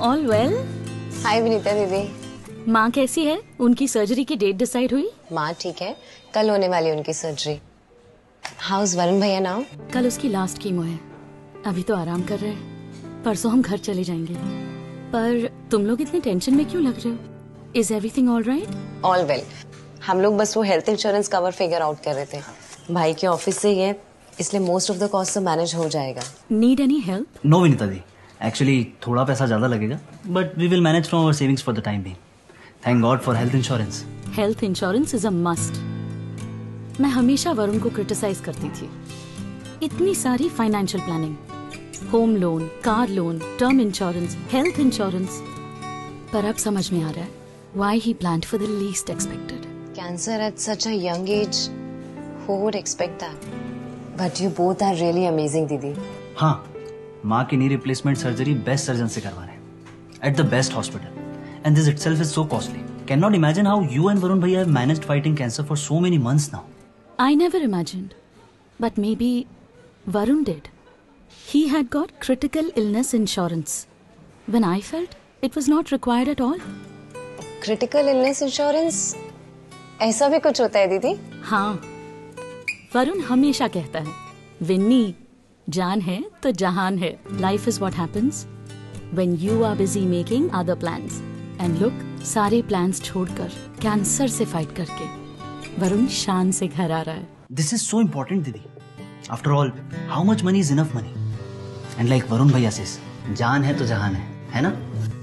All well? हाय विनीता दीदी। माँ कैसी है? उनकी सर्जरी की डेट डिसाइड हुई? माँ ठीक है, कल होने वाली है उनकी सर्जरी। हाउस वरुण भैया नाउ? कल उसकी लास्ट कीमो है, अभी तो आराम कर रहे हैं। परसों हम घर चले जाएंगे। पर तुम लोग इतने टेंशन में क्यों लग रहे हो? Is everything all right? All well. हम लोग बस वो health insurance cover figure out कर रहे थे। भाई के ऑफिस से ही है, इसलिए मोस्ट ऑफ द कॉस्ट तो मैनेज हो जाएगा। Need any help? No Vinita di, actually थोड़ा पैसा ज्यादा लगेगा, but we will manage from our savings for the time being. Thank god for health insurance. Health insurance is a must. मैं हमेशा वरुण को क्रिटिसाइज करती थी। इतनी सारी financial planning, home loan, car loan, term insurance, health insurance. पर अब समझ में आ रहा है why he planned for the least expected. Cancer at such a young age, who would expect that? But you both are really amazing, दीदी। हाँ, माँ की knee replacement surgery best surgeon से करवा रहे हैं at the best hospital, and this itself is so costly. Can not imagine how you and Varun भैया have managed fighting cancer for so many months now. I never imagined, but maybe Varun did. He had got critical illness insurance when I felt it was not required at all. Critical illness insurance? ऐसा भी कुछ होता है दीदी? हाँ, वरुण हमेशा कहता है, विन्नी, जान है तो जहान है। Life is what happens when you are busy making other plans. And look, सारे plans छोड़कर कैंसर से फाइट करके वरुण शान से घर आ रहा है। दिस इज सो इम्पोर्टेंट दीदी। After all, how much money is enough money? And like Varun भैया सेज, जान है तो जहान है ना?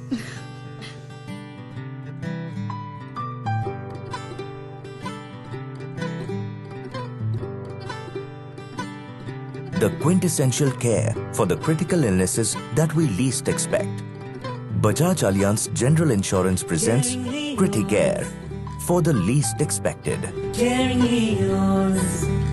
The quintessential care for the critical illnesses that we least expect. Bajaj Allianz General Insurance presents Criticare for the least expected. Caringly yours.